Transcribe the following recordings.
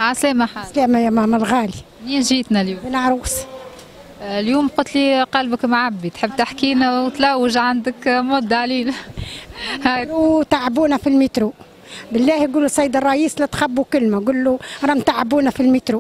عسلامة حاج. سلامة يا ماما الغالي. منين جيتنا اليوم؟ من عروس. اليوم قلت لي قلبك معبي، تحب تحكينا وتلوج عندك مدة علينا. وتعبونا في المترو. بالله يقولوا السيد الرئيس لا تخبوا كلمة، قول له راهم تعبونا في المترو.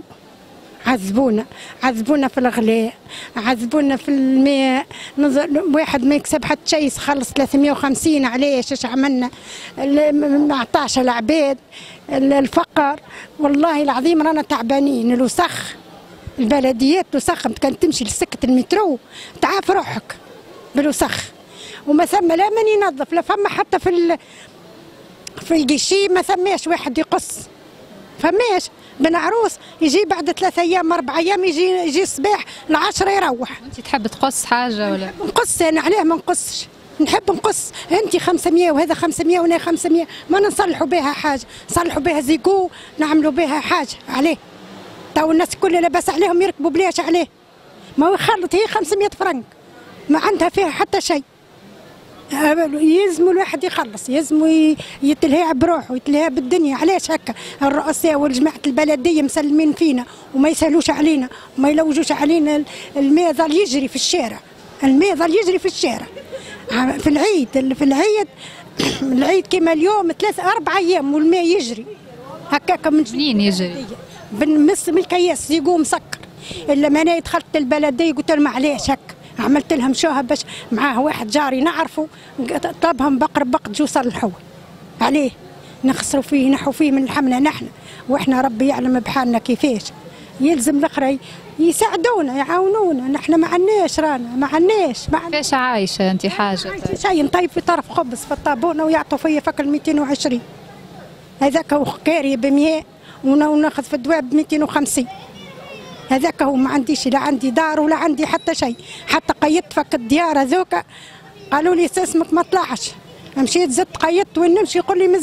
عذبونا في الغلاء، عذبونا في الماء، واحد ما يكسب حتى شيء يخلص 350. علاش؟ ايش عملنا؟ ما عطاش العباد، الفقر، والله العظيم رانا تعبانين. الوسخ، البلديات وسخ، كان تمشي لسكة المترو تعاف روحك بالوسخ، وما ثم لا من ينظف، لا فما حتى في القشي ما ثماش واحد يقص، فماش. بن عروس يجي بعد 3 أيام 4 أيام، يجي الصباح ل10 يروح. انت تحب تقص حاجه ولا؟ نقص انا، علاه ما نقصش؟ نحب نقص. انت 500 وهذا 500 وانا 500، ما نصلحوا بها حاجه، نصلحوا بها زيكو، نعملوا بها حاجه. عليه تو الناس كلها لاباس عليهم يركبوا بلاش، عليه ما هو يخلط، هي 500 فرنك ما عندها فيها حتى شيء. يلزموا الواحد يخلص، يلزموا يتلهى بروحه، يتلهى بالدنيا. علاش هكا؟ الرؤساء والجماعة البلدية مسلمين فينا وما يسالوش علينا وما يلوجوش علينا. الماء ظل يجري في الشارع، الماء ظل يجري في الشارع. في العيد العيد كما اليوم 3 4 أيام والماء يجري هكاك. منين يجري؟ من الكياس يقوم مسكر. الا ما انا دخلت البلديه قلت لهم علاش هكا، عملت لهم شوها باش معاه واحد جاري نعرفه، طلبهم بقرب وقت جو صلحوه. عليه نخسروا فيه، نحو فيه من الحمله نحن، واحنا ربي يعلم بحالنا كيفاش. يلزم الاخرى يساعدونا يعاونونا، نحن ما عندناش، رانا ما عندناش. كيفاش عايشه انت حاجه؟ شيء نطيب في طرف خبز في الطابونه ويعطوا فيا فكل 220. هذاك هو كاري ب100 وناخذ في الدواء ب250. هذاك هو. ما عنديش، لا عندي دار ولا عندي حتى شيء. حتى قيدت فك الديار هذوك، قالوا لي اسمك ما طلعش. مشيت زدت قيدت، وين نمشي يقول لي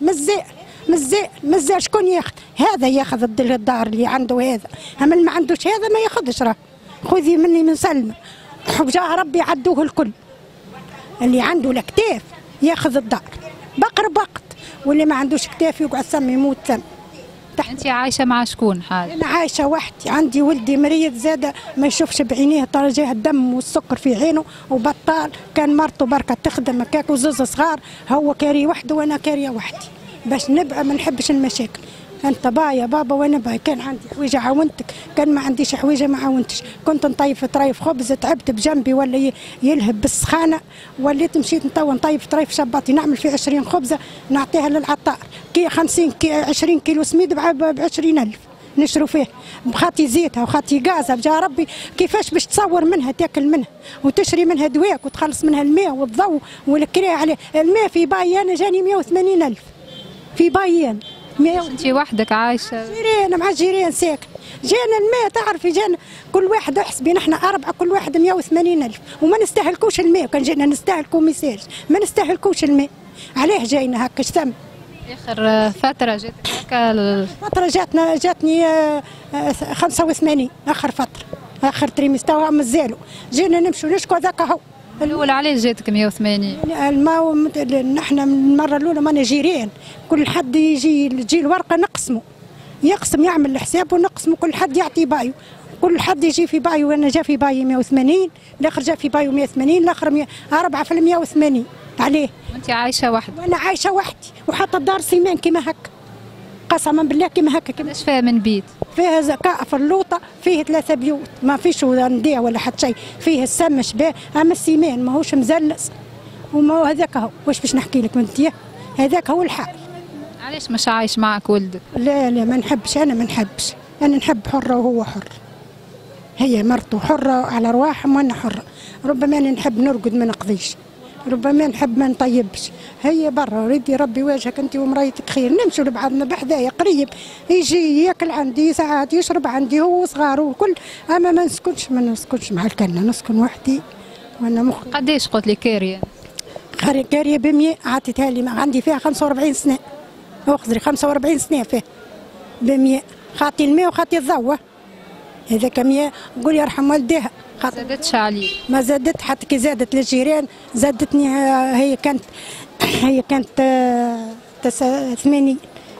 مزال شكون ياخذ؟ هذا ياخذ الدار اللي عنده هذا، اما اللي ما عندوش هذا ما ياخذش. راه خذي مني من سلمى، وجاه ربي عدوه الكل. اللي عنده الكتاف ياخذ الدار بقرب وقت، واللي ما عندوش كتاف يقعد سم يموت سم. انت عايشه مع شكون حاجه؟ انا عايشه وحدي، عندي ولدي مريض زاد ما يشوفش بعينيه، طرجه الدم والسكر في عينه وبطال. كان مرته بركه تخدم هكاك وزوز صغار، هو كاري وحده وانا كاريه وحدي باش نبقى ما نحبش المشاكل. انت بايا بابا وانا بايا، كان عندي حويجه عاونتك، كان ما عنديش حويجه ما عاونتش. كنت نطيف طريف خبز، تعبت بجنبي ولا يلهب بالسخانه، وليت مشيت نطيف طريف شباطي، نعمل فيه 20 خبزه نعطيها للعطار. 20 كيلو سميد ب 20,000 نشروا فيه، بخاطي زيتها وخاطي غازها. بجا ربي كيفاش باش تصور منها، تاكل منها وتشري منها دواك وتخلص منها الماء والضوء والكرا عليه. الماء في باي انا جاني 180,000 في بايان. انت وحدك عايشه؟ جيران مع جيران ساكن. جانا الماء تعرفي، جانا كل واحد احسبي، نحن 4 كل واحد 180,000 وما نستاهلكوش الماء. كان جينا نستاهلكو ميساج، ما نستاهلكوش الماء. علاه جاينا هكا؟ اش ثم؟ اخر فتره جاتك هكا؟ فتره جاتني 85 اخر فتره، اخر تريمستر مازالوا. جينا نمشوا نشكو هذاك هو. الاول علاش جاتك 180؟ الماء نحن من المره الاولى مانا جيران، كل حد تجي الورقه نقسموا، يقسم يعمل الحساب ونقسموا، كل حد يعطي بايو، كل حد يجي في بايو. انا جا في باي 180، الاخر جا في بايو 180، الاخر 4 في 180. عليه وانت عايشه وحدك؟ وانا عايشه وحدي، وحتى الدار سيمان كيما هكا، قسما بالله كيما هكا. قداش فيها من بيت؟ فيها زكاء في اللوطه، فيه 3 بيوت، ما فيش نديه ولا حتى شيء، فيه السم شباه، اما السيمان ماهوش مزلس وما هو هذاك هو. واش باش نحكي لك انت؟ هذاك هو الحال. علاش مش عايش معك ولدك؟ لا ما نحبش، انا ما نحبش، انا نحب حره وهو حر. هي مرته حره على رواحهم وانا حره. ربما انا نحب نرقد ما نقضيش، ربما نحب ما نطيبش. هي برا، ريدي ربي واجهك انت ومرايتك خير، نمشوا لبعضنا بحذايا قريب، يجي ياكل عندي ساعات، يشرب عندي هو وصغاره والكل. اما ما نسكنش مع الكلة، نسكن وحدي وانا مخ. قداش قلت لي كاريه؟ كاريه ب100 عطيتها لي، عندي فيها 45 سنه، اخذري 45 سنه فيها ب100. خاطي الماء وخاطي الضوء، هذاك 100 نقول يرحم والديها. ما زادتش عليك؟ ما زادت، حتى كي زادت للجيران زادتني. هي كانت 80،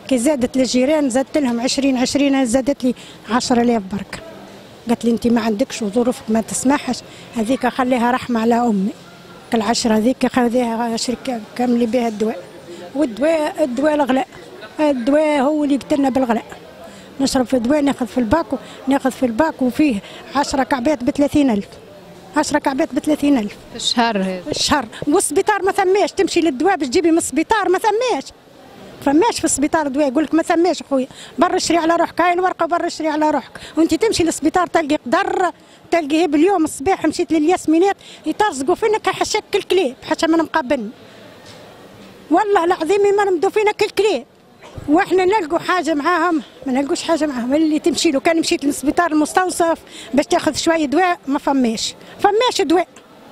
كي زادت للجيران زادت لهم 20 زادت لي 10,000 برك. قالت لي انت ما عندكش وظروفك ما تسمحش، هذيك خليها رحمه على امي. ال10 هذيك خذيها شركه كامله بها الدواء، والدواء الغلاء، الدواء هو اللي قتلنا بالغلاء. نشرب في الدواء ناخذ في الباك وفيه 10 كعبات ب 30,000. 10 كعبات ب 30,000 في الشهر هذا. في الشهر، والسبيطار ما ثماش، تمشي للدواء باش تجيبي من السبيطار ما ثماش في السبيطار دواء، يقول لك ما ثماش خويا، برا اشري على روحك، هاي الورقه برا اشري على روحك، وانت تمشي للسبيطار تلقي قدر، تلقي باليوم الصباح مشيت للياسمينات يترزقوا فينك حشك الكلاب، حتى ما مقابلني والله العظيم ما نمدوا فينا الكلاب، واحنا نلقوا حاجه معاهم ما نلقوش حاجه معاهم. اللي تمشي له كان مشيت للسبيطار المستوصف باش تاخذ شويه دواء ما فماش دواء،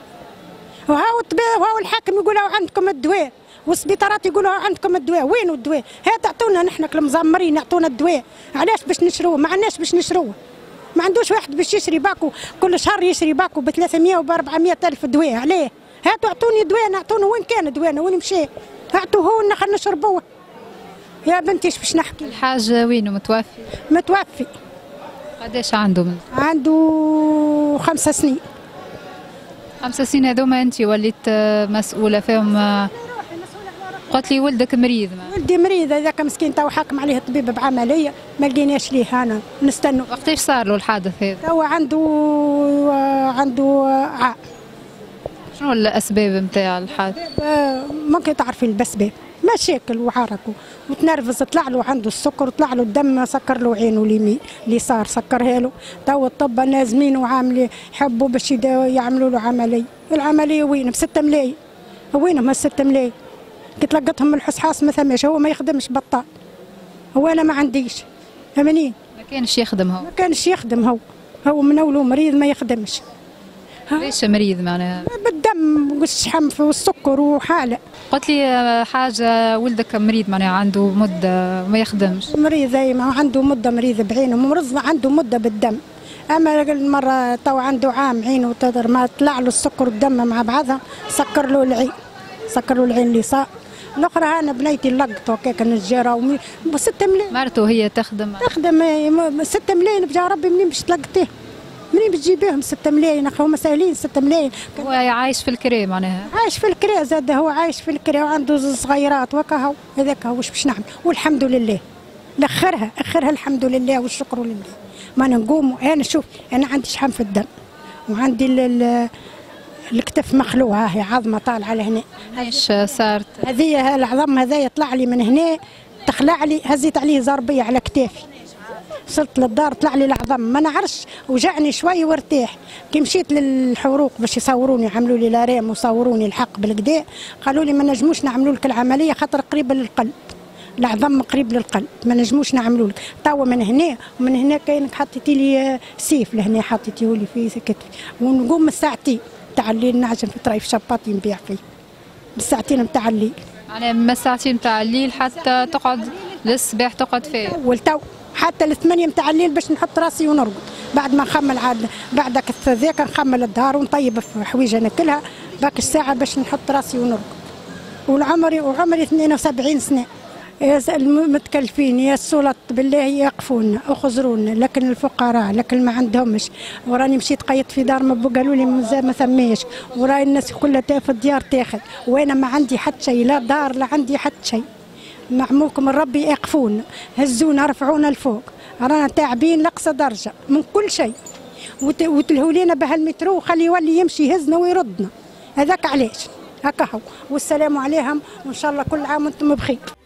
وهاو الحاكم يقول عندكم الدواء، والسبيطارات يقولوا عندكم الدواء، وين الدواء؟ هات اعطونا نحن كالمزمرين يعطونا الدواء، علاش باش نشروه؟ ما عندناش باش نشروه، ما عندوش واحد باش يشري باكو كل شهر يشري باكو ب 300 وب 400 الف دواء، عليه؟ هاتوا اعطوني دواء، نعطونا وين كان دواءنا؟ وين مشى؟ اعطوه لنا خلينا نشربوه. يا بنتي ايش باش نحكي؟ الحاج وينه متوفي؟ متوفي. قداش عنده؟ عنده 5 سنين. 5 سنين هذوما انت وليت مسؤوله فيهم؟ قلت لي ولدك مريض؟ ولدي مريض، هذاك مسكين تو حاكم عليه الطبيب بعمليه ما لقيناش ليه، انا نستنوا. وقتاش صار له الحادث هذا؟ تو عنده عام. شنو الاسباب نتاع الحادث؟ ممكن تعرفي الاسباب، مشاكل وحرك وتنرفز، طلع له عنده السكر، طلع له الدم، سكر له عينه اليمين اليسار سكرها له، تو الطب نازمين وعاملين حبوا باش يعملوا له عمليه، العمليه وين؟ ب6 ملايين، وينهم ال6 ملايين؟ كي تلقتهم من الحصحاص ما ثماش، هو ما يخدمش بطال، هو انا ما عنديش، فهمني؟ ما كانش يخدم هو؟ ما كانش يخدم، هو من اولو مريض ما يخدمش. ليش مريض معناها؟ بالدم والشحم والسكر وحاله. قلت لي حاجه ولدك مريض معناها عنده مده ما يخدمش؟ مريض زي ما عنده مده، مريض بعينه، مرض عنده مده بالدم، اما المره تو عنده عام عينه تقدر ما طلع له السكر والدم مع بعضها، سكر له العين اليسار. الاخرى انا بنيتي لقطه هكاك نجاره ب 6 ملايين. مرته هي تخدم 6 ملايين بجا ربي، منين باش تلقطيه؟ منين بتجيبيهم 6 ملايين؟ اخي هما ساهلين 6 ملايين. هو عايش في الكري معناها؟ عايش في الكري، زاد هو عايش في الكري وعنده صغيرات وكا، هذاك هو واش باش نعمل؟ والحمد لله اخرها الحمد لله والشكر لله. ما نقوم انا شوف، انا عندي شحم في الدم، وعندي الكتف مخلوعه، هي عظمه طالعه لهنا. ايش صارت؟ هذه العظم هذايا طلع لي من هنا، تخلع لي، هزيت عليه زربيه على كتافي، وصلت للدار طلع لي العظم ما نعرفش، وجعني شوي وارتاح. كي مشيت للحروق باش يصوروني، عملوا لي لارام وصوروني الحق بالكدا، قالوا لي ما نجموش نعملوا لك العمليه خاطر قريبه للقلب، العظم قريب للقلب، ما نجموش نعملوا لك. توا من هنا ومن هنا كاينك حطيتي لي سيف لهنا، حطيتيه لي في كتفي، ونقوم الساعتين تاع الليل نعجن في طريف شباطي نبيع فيه بالساعتين نتاع الليل. يعني من الساعتين نتاع الليل حتى تقعد للصباح تقعد فيه؟ تو حتى ل8 نتاع الليل باش نحط راسي ونرقد، بعد ما نخمل عاد بعدك ذاك نخمل الدار ونطيب في حويجه ناكلها، باك الساعه باش نحط راسي ونرقد. وعمري 72 سنه. المتكلفين يا السلط بالله يقفونا وخزرونا، لكن الفقراء لكن ما عندهمش. وراني مشيت قيت في دار ما قالوا لي ما ثماش، وراي الناس كلها في الديار تاخذ، وانا ما عندي حتى شيء، لا دار لا عندي حتى شيء. معمولكم ربي يقفونا، هزونا رفعونا لفوق، رانا تاعبين لاقصى درجه من كل شيء، وتلهوا لينا بهالمترو وخلي يولي يمشي يهزنا ويردنا، هذاك علاش هكا هو. والسلام عليهم، وان شاء الله كل عام وانتم بخير.